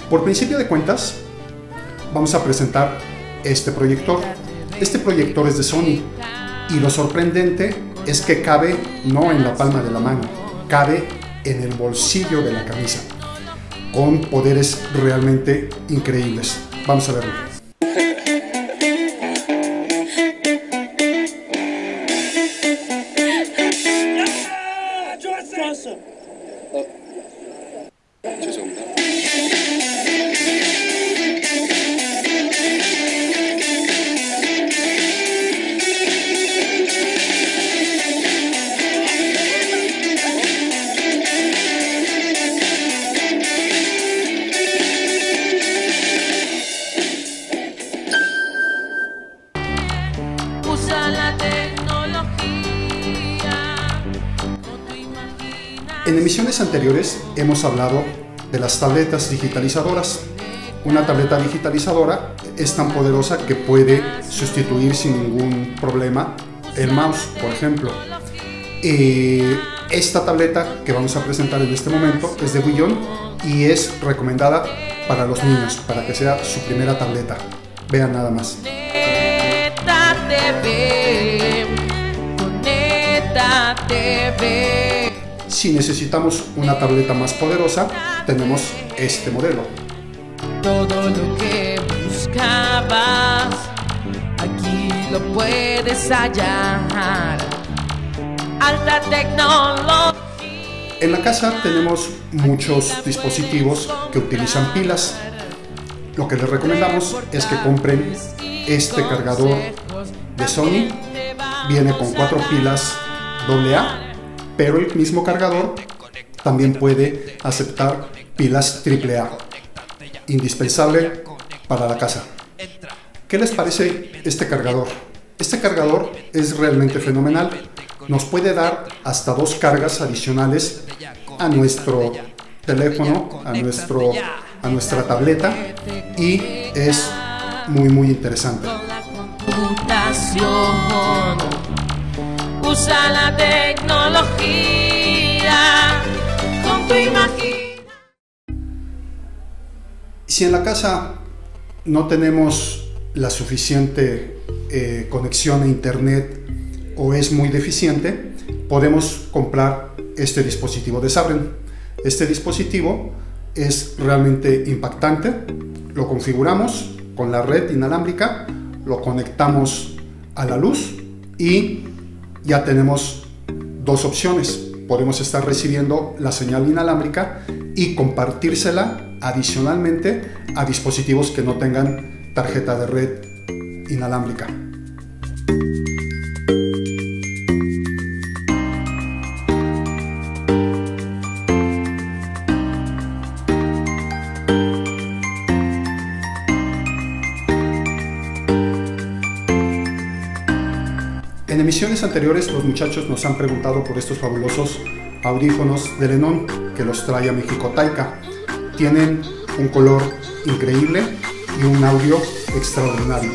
Por principio de cuentas, vamos a presentar este proyector. Este proyector es de Sony y lo sorprendente es que cabe no en la palma de la mano, cabe en el bolsillo de la camisa, con poderes realmente increíbles. Vamos a verlo. En emisiones anteriores hemos hablado de las tabletas digitalizadoras. Una tableta digitalizadora es tan poderosa que puede sustituir sin ningún problema el mouse, por ejemplo. Esta tableta que vamos a presentar en este momento es de Willon y es recomendada para los niños, para que sea su primera tableta. Vean nada más. Si necesitamos una tableta más poderosa, tenemos este modelo. Todo lo que buscabas, aquí lo puedes hallar. Alta tecnología. En la casa tenemos muchos dispositivos que utilizan pilas. Lo que les recomendamos es que compren este cargador de Sony. Viene con 4 pilas AA, pero el mismo cargador también puede aceptar pilas AAA. Indispensable para la casa. ¿Qué les parece este cargador? Este cargador es realmente fenomenal. Nos puede dar hasta 2 cargas adicionales a nuestro teléfono, a nuestra tableta, y es muy interesante. Usa la tecnología con tu imaginación. Si en la casa no tenemos la suficiente conexión a internet o es muy deficiente, podemos comprar este dispositivo de Sabren. Este dispositivo es realmente impactante. Lo configuramos con la red inalámbrica, lo conectamos a la luz y ya tenemos 2 opciones. Podemos estar recibiendo la señal inalámbrica y compartírsela adicionalmente a dispositivos que no tengan tarjeta de red inalámbrica. En emisiones anteriores los muchachos nos han preguntado por estos fabulosos audífonos de Denon que los trae a México Taika. Tienen un color increíble y un audio extraordinario.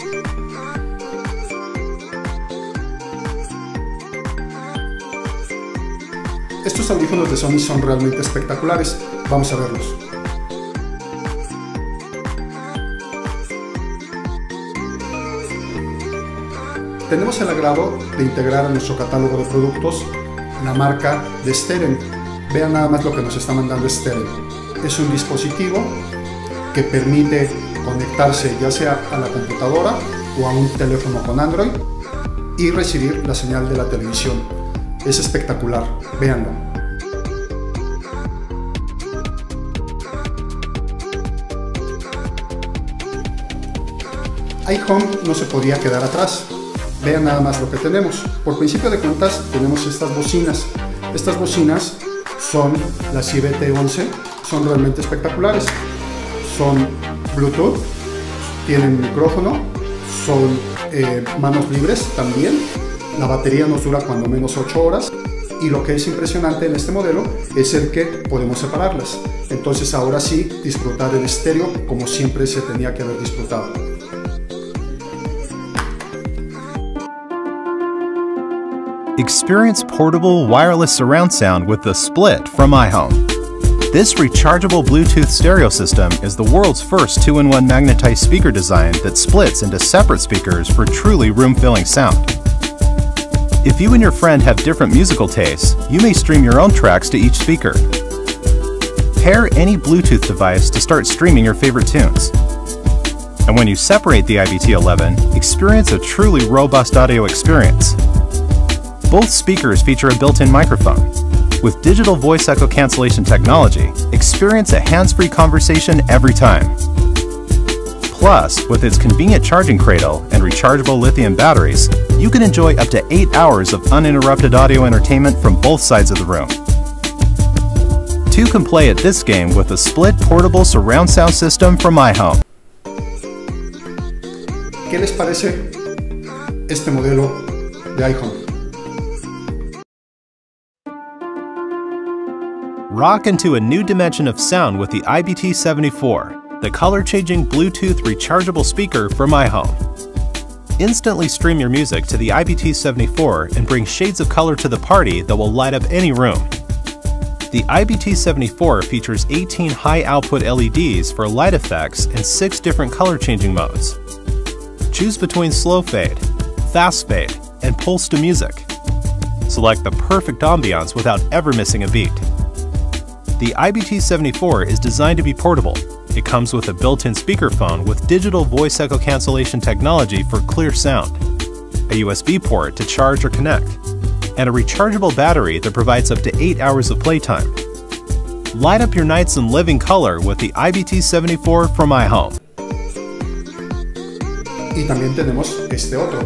Estos audífonos de Sony son realmente espectaculares. Vamos a verlos. Tenemos el agrado de integrar a nuestro catálogo de productos la marca de Steren. Vean nada más lo que nos está mandando Steren. Es un dispositivo que permite conectarse ya sea a la computadora o a un teléfono con Android y recibir la señal de la televisión. Es espectacular, véanlo. iHome no se podía quedar atrás. Vean nada más lo que tenemos. Por principio de cuentas tenemos estas bocinas. Estas bocinas son las IBT11, son realmente espectaculares. Son Bluetooth, tienen micrófono, son manos libres también. La batería nos dura cuando menos 8 horas. Y lo que es impresionante en este modelo es el que podemos separarlas. Entonces ahora sí disfrutar el estéreo como siempre se tenía que haber disfrutado. Experience portable wireless surround sound with the Split from iHome. This rechargeable Bluetooth stereo system is the world's first 2-in-1 magnetized speaker design that splits into separate speakers for truly room-filling sound. If you and your friend have different musical tastes, you may stream your own tracks to each speaker. Pair any Bluetooth device to start streaming your favorite tunes. And when you separate the IBT11, experience a truly robust audio experience. Both speakers feature a built-in microphone. With digital voice echo cancellation technology, experience a hands-free conversation every time. Plus, with its convenient charging cradle and rechargeable lithium batteries, you can enjoy up to 8 hours of uninterrupted audio entertainment from both sides of the room. Two can play at this game with a split portable surround sound system from iHome. ¿Qué les parece este modelo de iHome? Rock into a new dimension of sound with the IBT74, the color-changing Bluetooth rechargeable speaker from iHome. Instantly stream your music to the IBT74 and bring shades of color to the party that will light up any room. The IBT74 features 18 high-output LEDs for light effects and 6 different color-changing modes. Choose between slow fade, fast fade, and pulse to music. Select the perfect ambiance without ever missing a beat. The IBT74 is designed to be portable. It comes with a built-in speakerphone with digital voice echo cancellation technology for clear sound, a USB port to charge or connect, and a rechargeable battery that provides up to 8 hours of playtime. Light up your nights in living color with the IBT74 from iHome. Y también tenemos este otro.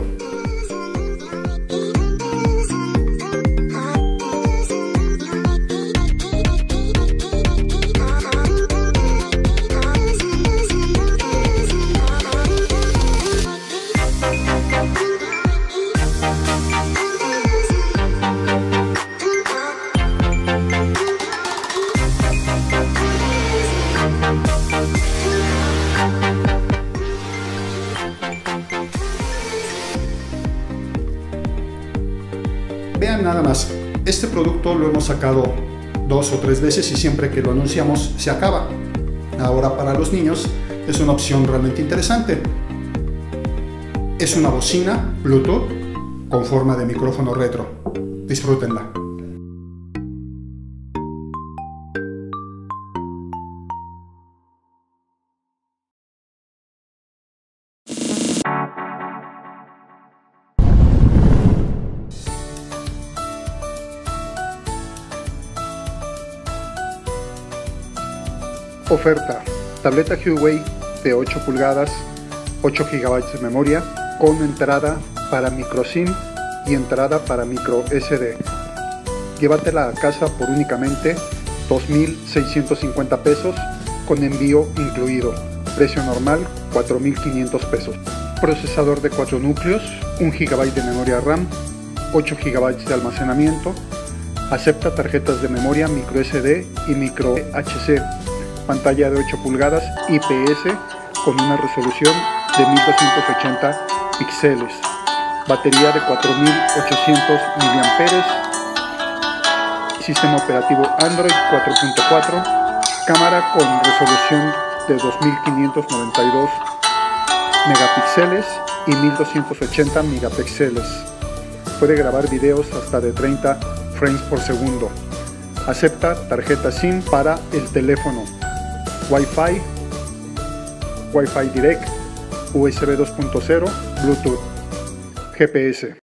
Vean nada más, este producto lo hemos sacado 2 o 3 veces y siempre que lo anunciamos se acaba. Ahora para los niños es una opción realmente interesante. Es una bocina Bluetooth con forma de micrófono retro. Disfrútenla. Oferta: tableta Huawei de 8 pulgadas, 8 GB de memoria, con entrada para micro SIM y entrada para micro SD. Llévatela a casa por únicamente 2,650 pesos con envío incluido. Precio normal 4,500 pesos. Procesador de 4 núcleos, 1 GB de memoria RAM, 8 GB de almacenamiento. Acepta tarjetas de memoria micro SD y micro HC. Pantalla de 8 pulgadas IPS con una resolución de 1280 píxeles. Batería de 4800 mAh. Sistema operativo Android 4.4. Cámara con resolución de 2592 megapíxeles y 1280 megapíxeles. Puede grabar videos hasta de 30 frames por segundo. Acepta tarjeta SIM para el teléfono. Wi-Fi, Wi-Fi Direct, USB 2.0, Bluetooth, GPS.